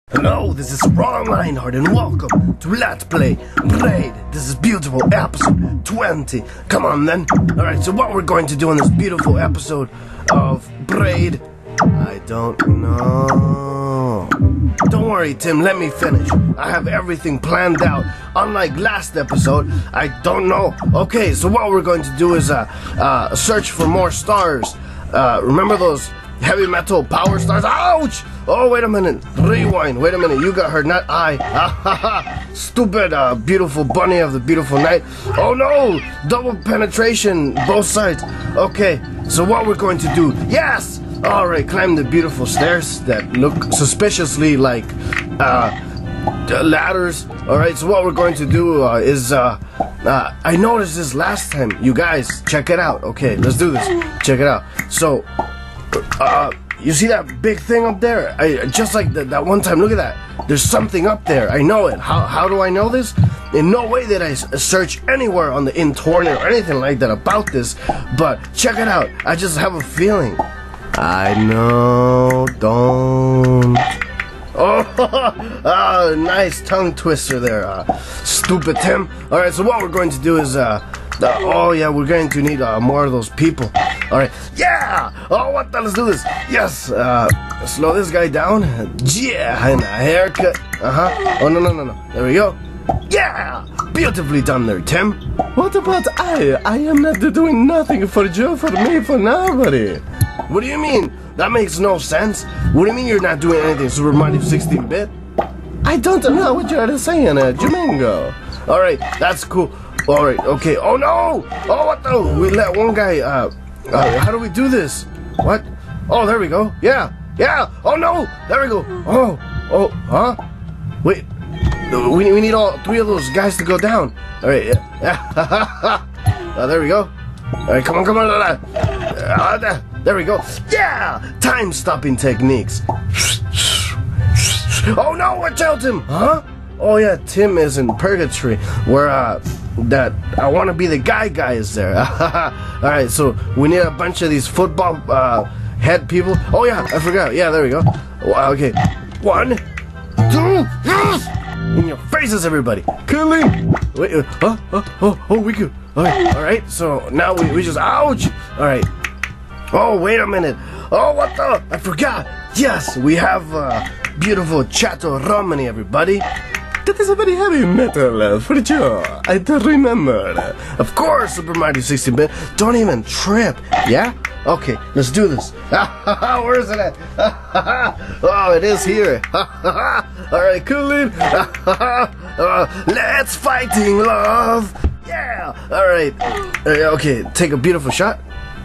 Hello, this is Ron Reinhardt and welcome to Let's Play Braid. This is beautiful episode 20. Come on then. Alright, so what we're going to do in this beautiful episode of Braid, I don't know. Don't worry, Tim, let me finish. I have everything planned out. Unlike last episode, I don't know. Okay, so what we're going to do is search for more stars. Remember those heavy metal power stars? Ouch! Oh, wait a minute. Rewind. Wait a minute. You got hurt, not I. Stupid, beautiful bunny of the beautiful night. Oh no! Double penetration, both sides. Okay, so what we're going to do. Yes! Alright, climb the beautiful stairs that look suspiciously like ladders. Alright, so what we're going to do is I noticed this last time. You guys, check it out. Okay, let's do this. Check it out. So, you see that big thing up there? Just like that one time, look at that. There's something up there. I know it. How do I know this? In no way did I search anywhere on the internet or anything like that about this. But check it out. I just have a feeling. I know. Don't. Oh, nice tongue twister there. Stupid Tim. Alright, so what we're going to do is, oh yeah, we're going to need more of those people. Alright, yeah! Oh, what the? Let's do this. Yes, slow this guy down. Yeah, and a haircut. Oh, no. There we go. Yeah! Beautifully done there, Tim. What about I? I am not doing nothing for you, for me, for nobody. What do you mean? That makes no sense. What do you mean you're not doing anything, Super Mario 16-bit? I don't know what you're saying, Jumango. Alright, that's cool. Alright, okay. Oh no! Oh, what the? We let one guy, how do we do this? What? Oh, there we go. Yeah. Oh no! There we go. Oh, huh? Wait. We need all three of those guys to go down. Alright, yeah. There we go. Alright, come on. There we go. Yeah! Time-stopping techniques. Oh no, watch out, Tim! Huh? Oh yeah, Tim is in purgatory, where that I want to be the guy is there. Alright, so we need a bunch of these football head people. Oh yeah, I forgot. Yeah, there we go. Okay, 1, 2, yes! In your faces, everybody. Killing. Wait, we could. Alright, so now we just, ouch! Alright. Oh, wait a minute. Oh, what the? I forgot. Yes, we have beautiful Chato Romani, everybody. That is a very heavy metal, for sure. I don't remember. Of course, Super Mario 16-bit. Don't even trip. Yeah? Okay, let's do this. Where is it at? Oh, it is here. Alright, cool it. Let's fighting, love. Yeah. Alright. Okay, take a beautiful shot.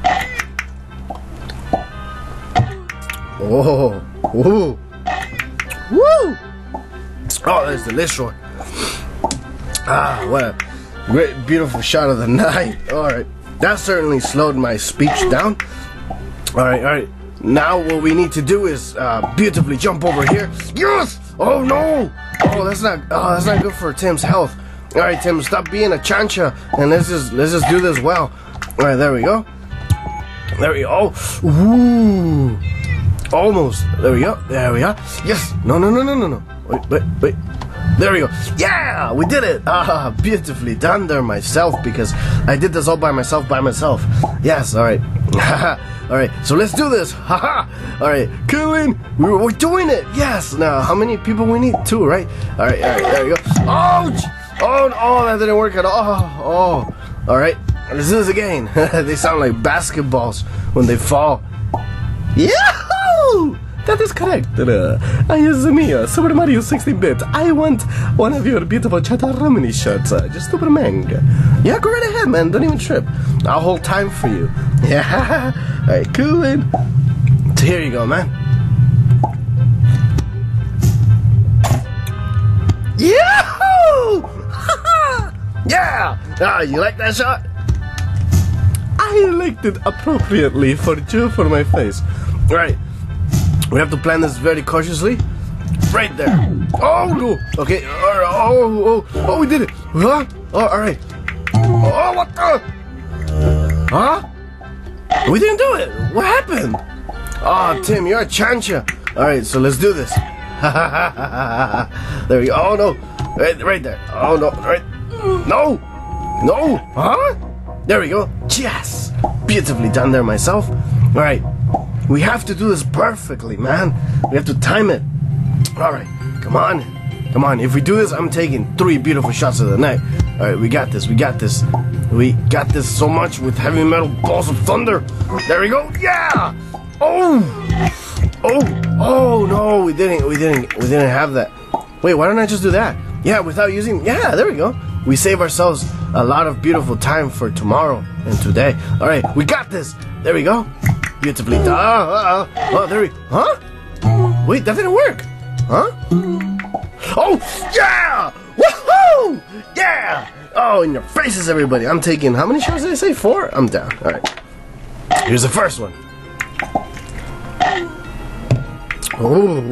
Oh. Woo. Woo. Oh, there's the list short. What a great, beautiful shot of the night. Alright, that certainly slowed my speech down. Alright. Now what we need to do is beautifully jump over here. Yes! Oh no! Oh, that's not good for Tim's health. Alright, Tim, stop being a chancha and let's just do this well. Alright, there we go. There we go. Ooh. Almost. There we go. There we are. Yes. No. Wait. There we go. Yeah, we did it. Beautifully done there myself, because I did this all by myself. Yes. All right. All right. So let's do this. All right. Killing. We're doing it. Yes. Now, how many people we need? 2, right? All right. There we go. Ouch. Oh, that didn't work at all. All right. Let's do this again. They sound like basketballs when they fall. Yahoo! That is correct. I is me, Super Mario 16-bit. I want one of your beautiful Chato Romani shirts. Just super manga. Yeah, go right ahead, man. Don't even trip. I'll hold time for you. Yeah. Alright, cool. So here you go, man. Yahoo! Yeah! You like that shot? I liked it appropriately for my face. Right. We have to plan this very cautiously. Right there. Oh no. Okay. Oh, we did it. Huh? Oh, all right. Oh, what the? Huh? We didn't do it. What happened? Oh, Tim, you're a chancha. All right, so let's do this. There we go. Oh no, right there. Oh no, right. No, no, huh? There we go. Yes, beautifully done there myself. All right, we have to do this perfectly, man. We have to time it. All right, come on, come on. If we do this, I'm taking 3 beautiful shots of the night. All right, we got this. We got this. We got this so much with heavy metal balls of thunder. There we go. Yeah. Oh. Oh. Oh no, we didn't have that. Wait, why don't I just do that? Yeah, without using. Yeah, there we go. We save ourselves a lot of beautiful time for tomorrow and today. All right, we got this. There we go. Beautifully done. Oh, there we. Huh? Wait, that didn't work. Huh? Oh, yeah! Woohoo! Yeah! Oh, in your faces, everybody. I'm taking, how many shots did I say? 4? I'm down. All right. Here's the first one. Oh.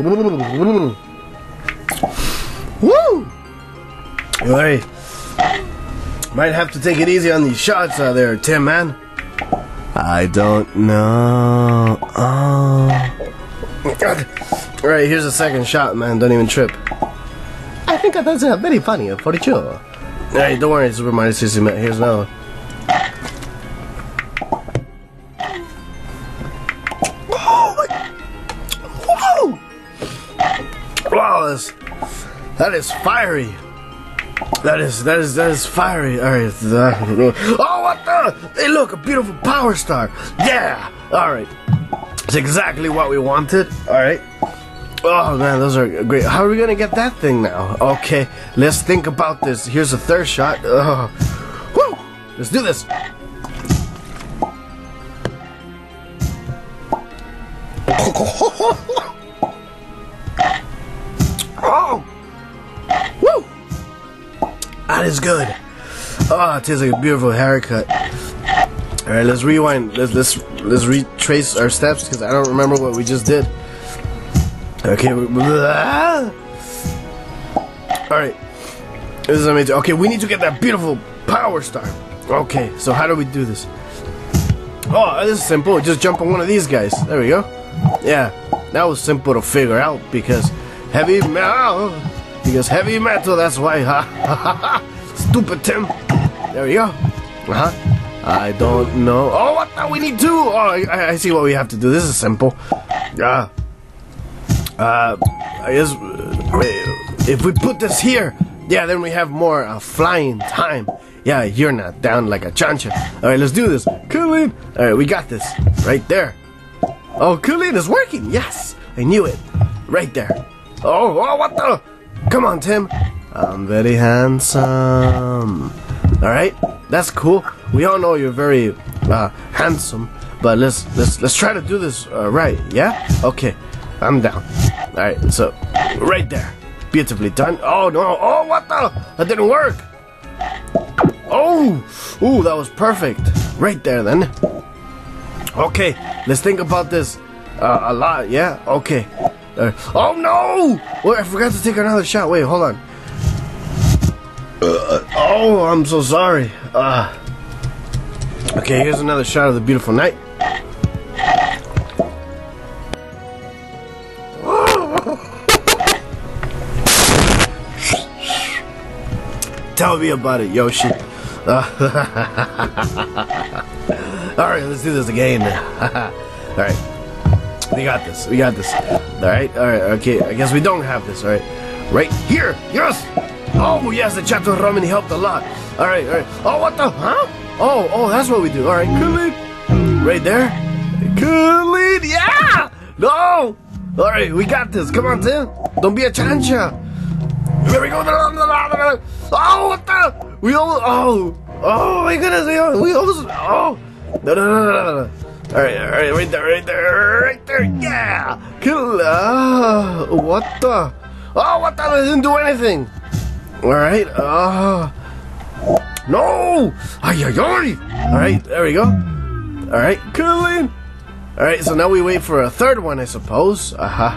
Woo! All right. Might have to take it easy on these shots there, Tim, man. I don't know. Oh. Alright, here's the second shot, man. Don't even trip. I think that's very funny, for sure. Alright, don't worry, Super Mario 60 minutes. Here's another one. Whoa! Wow, that is fiery. That is fiery. Alright. Oh, what the? Hey, look, a beautiful power star. Yeah. Alright. It's exactly what we wanted. Alright. Oh, man, those are great. How are we going to get that thing now? Okay, let's think about this. Here's the third shot. Woo! Let's do this. Oh! Woo! That is good. Oh, it tastes like a beautiful haircut. All right, let's rewind. Let's retrace our steps because I don't remember what we just did. Okay. All right. This is amazing. Okay, we need to get that beautiful power star. Okay, so how do we do this? Oh, this is simple. Just jump on one of these guys. There we go. Yeah, that was simple to figure out because heavy metal. Because heavy metal, that's why. Stupid Tim. There we go. I don't know. Oh, what? No, we need 2. Oh, I see what we have to do. This is simple. I guess if we put this here, yeah, then we have more flying time. Yeah, you're not down like a chancha. All right, let's do this. Coolin'. All right, we got this. Right there. Oh, Coolin' is working. Yes, I knew it. Right there. Oh, what the? Come on, Tim. I'm very handsome. All right, that's cool. We all know you're very handsome, but let's try to do this right. Yeah. Okay, I'm down. All right, so right there, beautifully done. Oh no! Oh, what the? That didn't work. Oh, ooh, that was perfect. Right there, then. Okay, let's think about this a lot. Yeah. Okay. Oh no! Wait, I forgot to take another shot. Wait, hold on. Oh, I'm so sorry. Okay, here's another shot of the beautiful night. Tell me about it, Yoshi. Alright, let's do this again. Alright. We got this. We got this. Alright, alright, okay. I guess we don't have this, alright. Right here! Yes! Oh, yes, the chapter of Romani helped a lot. Alright, alright. Oh, what the? Huh? Oh, that's what we do. Alright, Coolin'. Right there. Coolin', yeah! No! Alright, we got this. Come on, Tim. Don't be a chancha. Here we go. Oh, what the? We almost. Oh my goodness. We almost. Oh. No. Alright, right there. Yeah. Cool. What the? Oh, what the? I didn't do anything. Alright. No. Ay. Alright, there we go. Alright, Coolin'. Alright, so now we wait for a third one, I suppose.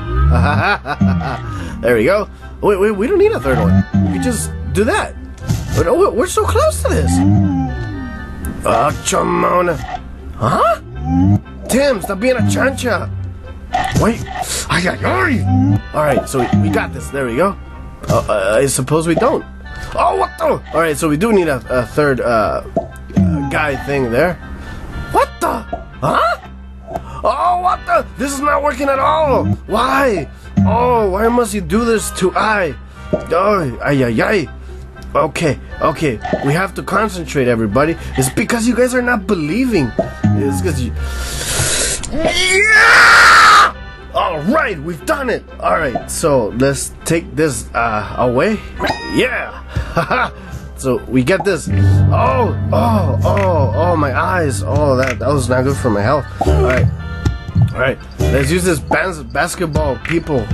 There we go. Wait, we don't need a third one. We can just do that. Oh, we're so close to this. Oh, Chamona. Huh? Tim, stop being a chancha. Wait. Alright, so we got this. There we go. I suppose we don't. Oh, what the? Alright, so we do need a third guy thing there. What the? Huh? Oh, what the? This is not working at all. Why? Oh, why must you do this to I? Oh, ay. Okay. We have to concentrate, everybody. It's because you guys are not believing. It's because you... Yeah! Alright, we've done it. Alright, so let's take this away. Yeah! So we get this. Oh, my eyes. Oh, that was not good for my health. Alright, let's use this basketball people.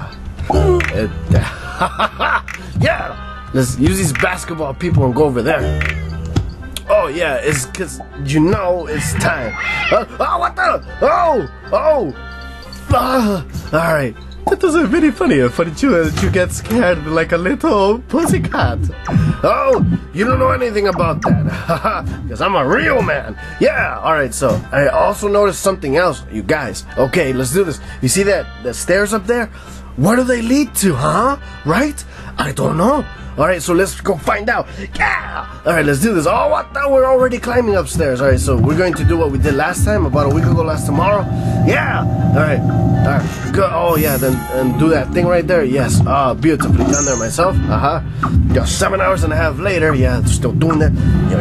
Yeah! Let's use these basketball people and go over there. Oh, yeah, it's because you know it's time. Oh, what the? Oh! Alright. That was very funny. Funny too that you get scared like a little pussycat. Oh, you don't know anything about that. Because I'm a real man. Yeah, alright, so I also noticed something else, you guys. Okay, let's do this. You see that the stairs up there? Where do they lead to, huh? Right? I don't know. Alright, so let's go find out. Yeah! Alright, let's do this. Oh, what the? We're already climbing upstairs. Alright, so we're going to do what we did last time, about a week ago, tomorrow. Yeah! Alright, go. Oh, yeah, then and do that thing right there. Yes, beautifully done there myself. Just 7 hours and a half later. Yeah, still doing that.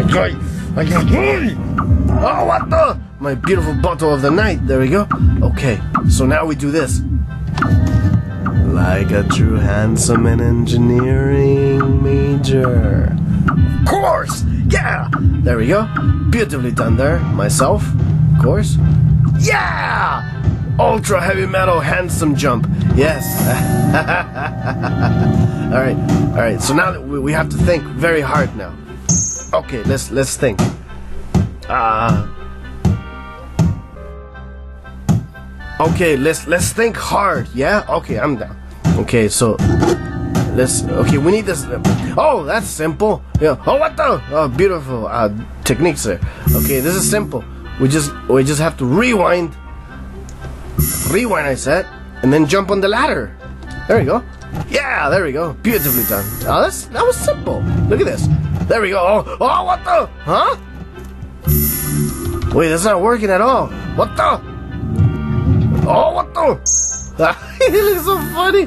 Oh, what the? My beautiful bottle of the night. There we go. Okay, so now we do this. Like a true handsome and engineering major. Of course! Yeah! There we go. Beautifully done there. Myself, of course. Yeah! Ultra heavy metal handsome jump. Yes. Alright. So now we have to think very hard now. Okay, let's think. Okay, let's think hard. Yeah? Okay, I'm down. Okay, so we need this. Oh, that's simple. Yeah. Oh, what the? Oh, beautiful techniques there. Okay, this is simple. We just have to rewind, I said, and then jump on the ladder. There we go. Yeah, there we go. Beautifully done. Oh, that was simple. Look at this. There we go. Oh, what the? Huh? Wait, that's not working at all. What the? Oh, what the? It looks so funny.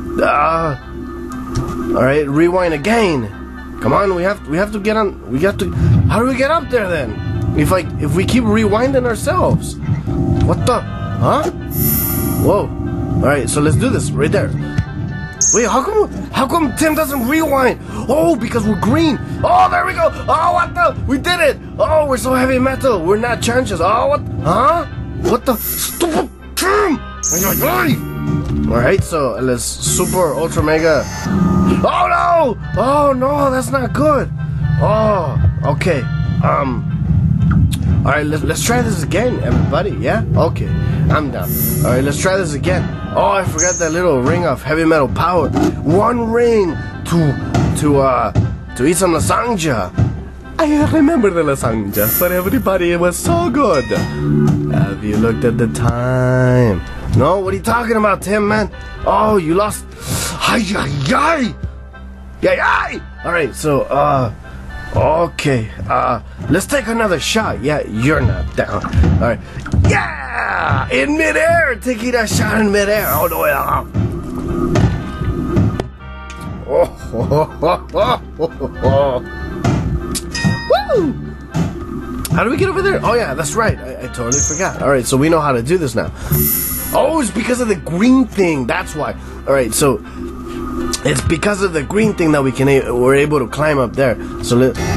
Alright, rewind again. Come on, we have to get on. How do we get up there then? If we keep rewinding ourselves. What the? Huh? Whoa. Alright, so let's do this right there. Wait, how come Tim doesn't rewind? Oh, because we're green. Oh, there we go. Oh, what the? We did it. Oh, we're so heavy metal. We're not chances. Oh, what? Huh? What the? Stupid Tim! Alright, so let's super ultra mega. Oh no! Oh no, that's not good. Oh, okay. Alright, let's try this again, everybody. Yeah? Okay, I'm down. Alright, let's try this again. Oh, I forgot that little ring of heavy metal power. One ring to eat some lasagna. I remember the lasagna for everybody. It was so good. Have you looked at the time? No, what are you talking about, Tim, man? Oh, you lost. Alright, so, okay. Let's take another shot. Yeah, you're not down. Alright. Yeah! In midair! Taking a shot in midair. Oh, no. Woo! How do we get over there? Oh, yeah, that's right. I totally forgot. Alright, so we know how to do this now. Oh, it's because of the green thing. That's why. Alright, so it's because of the green thing that we're able to climb up there. So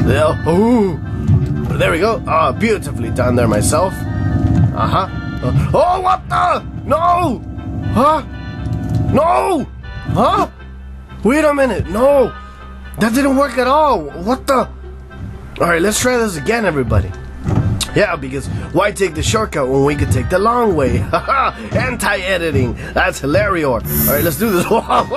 there we go. Oh, beautifully done there myself. Oh, what the? No! Huh? No! Huh? Wait a minute. No! That didn't work at all. What the? Alright, let's try this again, everybody. Yeah, because why take the shortcut when we could take the long way? Haha! Anti-editing. That's hilarious. Alright, let's do this.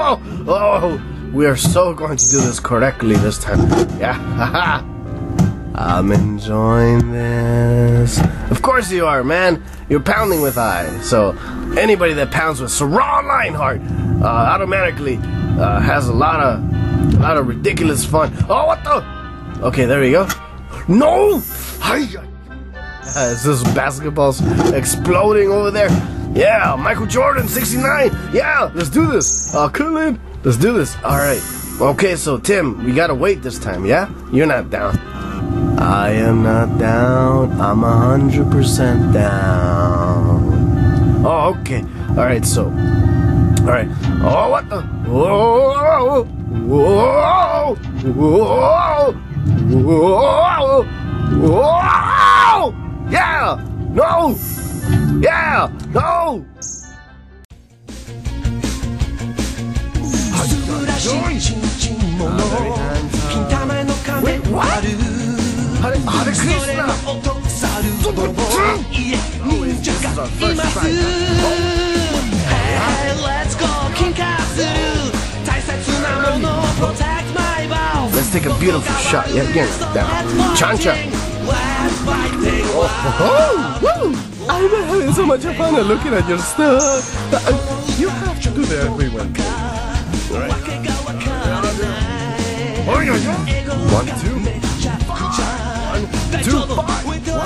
Oh, we are so going to do this correctly this time. Yeah, haha. I'm enjoying this. Of course you are, man. You're pounding with I. So anybody that pounds with Sarah Lionheart automatically has a lot of ridiculous fun. Oh, what the? Okay, there we go. No! Is this basketball's exploding over there? Yeah, Michael Jordan, 69. Yeah, let's do this. Come in. Let's do this. All right. Okay, so Tim, we gotta wait this time, yeah? You're not down. I am not down. I'm 100% down. Oh, okay. All right, so. All right. Oh, what the? Whoa! Whoa! Whoa! Whoa! Whoa! Yeah! No! Yeah! No! Wait, what? Hare Krishna! Hey, let's go! Let's take a beautiful shot. Yeah, get down. Chancha! Oh, woo! I'm having so much fun looking at your stuff. You have to do that every one. Right. Oh, yeah, yeah. 1, 2, 1, 2, 5. 1, 2, 5.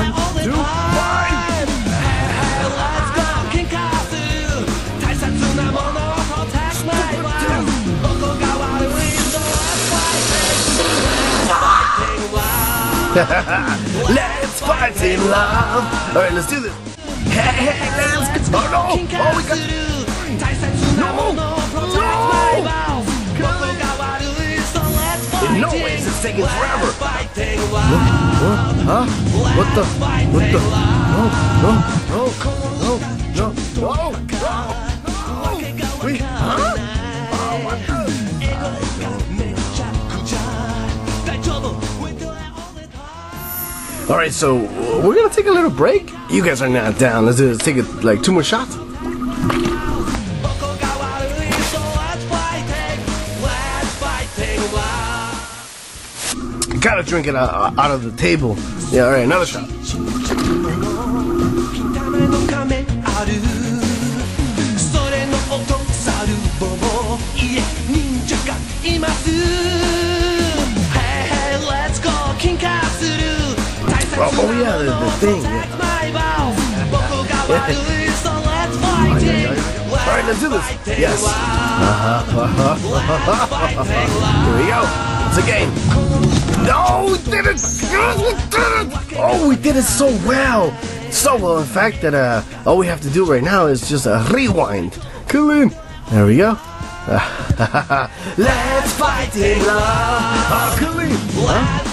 Let's fight in love. All right, let's do this. Hey, let's go. Oh no! Oh, we got. No! In no ways, it's taking forever. Huh? What the? What the? No! No! No! No! No! No! No! Wait! Huh? Oh, what the? Alright, so we're gonna take a little break. You guys are not down. Let's take it like 2 more shots. Gotta drink it out of the table. Yeah, alright, another shot. Oh yeah, the thing. Yeah. Alright, let's do this. Yes. Here we go. It's a game. No, we did it. Oh, we did it so well. So well, in fact, that all we have to do right now is just a rewind. Come in. There we go. Let's fight in love. Come in. Huh?